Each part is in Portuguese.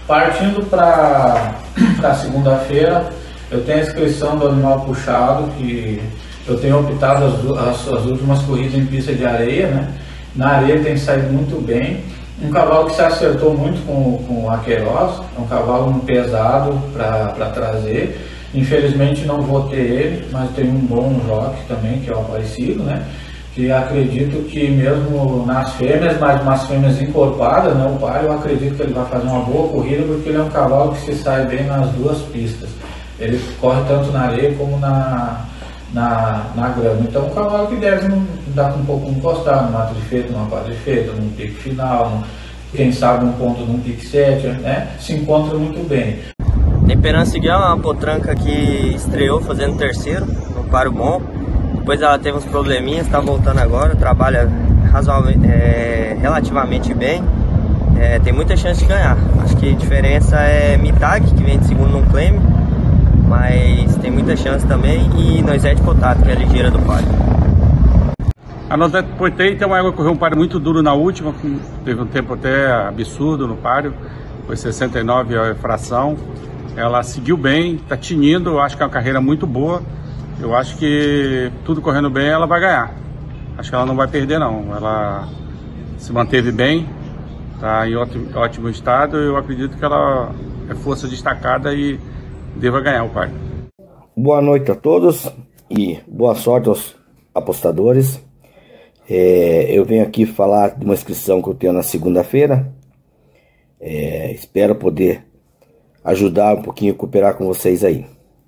Partindo para segunda-feira, eu tenho a inscrição do animal puxado, que eu tenho optado as últimas corridas em pista de areia, né? Na areia tem saído muito bem. Um cavalo que se acertou muito com o Aqueiroz, é um cavalo pesado para trazer. Infelizmente não vou ter ele, mas tem um bom jockey também, que é o Aparecido, né? Que acredito que mesmo nas fêmeas, mas umas fêmeas encorpadas, né? O Palio, eu acredito que ele vai fazer uma boa corrida, porque ele é um cavalo que se sai bem nas duas pistas. Ele corre tanto na areia como na grama. Então um cavalo que deve dar um pouco encostado no mato de feita, numa quadra de feita, num pique final, quem sabe um ponto num pique 7, né? Se encontra muito bem. Temperança Guia é uma potranca que estreou fazendo terceiro, no páreo bom. Depois ela teve uns probleminhas, está voltando agora, trabalha relativamente bem. Tem muita chance de ganhar. Acho que a diferença é Mitag, que vem de segundo no claim, mas tem muita chance também, e Noisette Potato, que é a ligeira do páreo. A Noisette Potato é uma égua que correu um páreo muito duro na última, teve um tempo até absurdo no páreo, foi 69 a fração. Ela seguiu bem, está tinindo, eu acho que é uma carreira muito boa. Eu acho que tudo correndo bem, ela vai ganhar. Acho que ela não vai perder não, ela se manteve bem, está em ótimo estado. Eu acredito que ela é força destacada e deva ganhar o páreo. Boa noite a todos e boa sorte aos apostadores. Eu venho aqui falar de uma inscrição que eu tenho na segunda-feira. Espero poder ajudar um pouquinho, cooperar com vocês aí.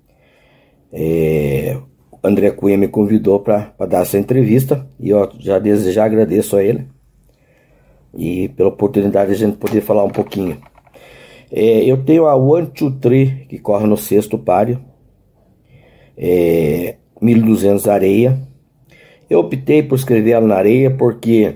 O André Cunha me convidou para dar essa entrevista e eu já agradeço a ele e pela oportunidade de a gente poder falar um pouquinho. Eu tenho a 1-2-3 que corre no sexto páreo, 1.200 areia. Eu optei por escrever ela na areia porque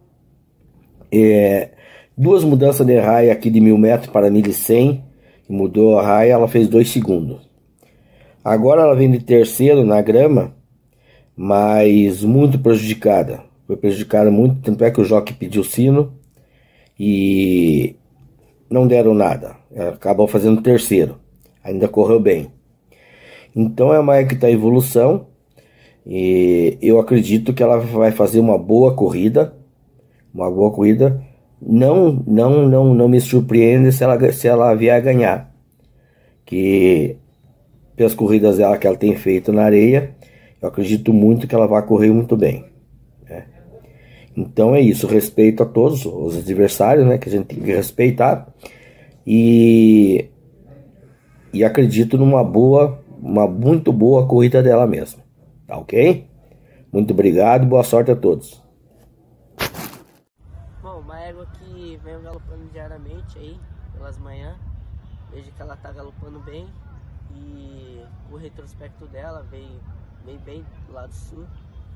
duas mudanças de raia aqui de 1.000 metros para 1.100, mudou a raia, ela fez 2 segundos. Agora ela vem de terceiro na grama, mas muito prejudicada. Foi prejudicada muito, tanto é que o jockey pediu sino e não deram nada. Ela acabou fazendo terceiro, ainda correu bem. Então é uma égua que está em evolução e eu acredito que ela vai fazer uma boa corrida. Uma boa corrida. Não me surpreende se ela vier a ganhar, que pelas corridas dela que ela tem feito na areia, eu acredito muito que ela vai correr muito bem, né? Então é isso, respeito a todos os adversários, né, que a gente tem que respeitar, e acredito numa muito boa corrida dela mesmo, tá ok? Muito obrigado, boa sorte a todos. Bom, uma égua que vem galopando diariamente aí, pelas manhãs. Vejo que ela tá galopando bem e o retrospecto dela veio bem do lado sul.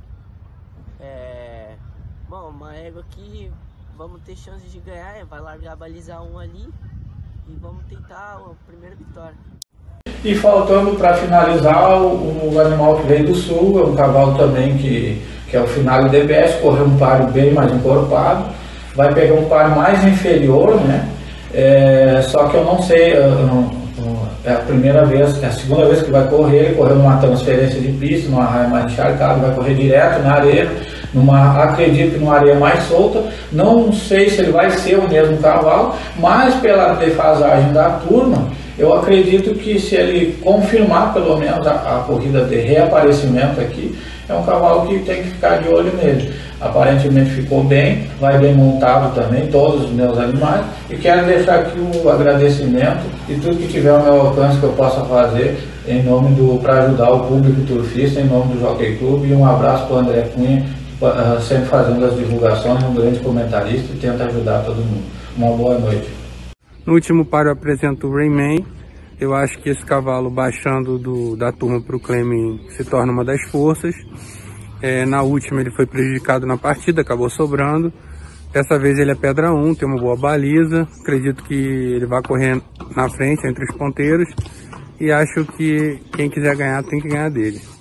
Bom, uma égua que vamos ter chance de ganhar, vai largar a baliza 1 ali e vamos tentar a primeira vitória. E faltando para finalizar, o animal que veio do sul, é um cavalo também que é o Finale DBS, correu um páreo bem mais encorpado, vai pegar um páreo mais inferior, né? Só que eu não sei, é a primeira vez, é a segunda vez que vai correr. Ele correu numa transferência de pista, numa raia mais encharcada, vai correr direto na areia, acredito que numa areia mais solta. Não sei se ele vai ser o mesmo cavalo, mas pela defasagem da turma, eu acredito que se ele confirmar pelo menos a corrida de reaparecimento aqui, é um cavalo que tem que ficar de olho nele. Aparentemente ficou bem, vai bem montado também, todos os meus animais. E quero deixar aqui o agradecimento e tudo que tiver ao meu alcance que eu possa fazer para ajudar o público turfista, em nome do Jockey Club. E um abraço para o André Cunha, sempre fazendo as divulgações, um grande comentarista e tenta ajudar todo mundo. Uma boa noite. No último páreo eu apresento o Rayman. Eu acho que esse cavalo baixando da turma para o claiming se torna uma das forças. Na última ele foi prejudicado na partida, acabou sobrando. Dessa vez ele é pedra 1, tem uma boa baliza. Acredito que ele vai correr na frente entre os ponteiros. E acho que quem quiser ganhar tem que ganhar dele.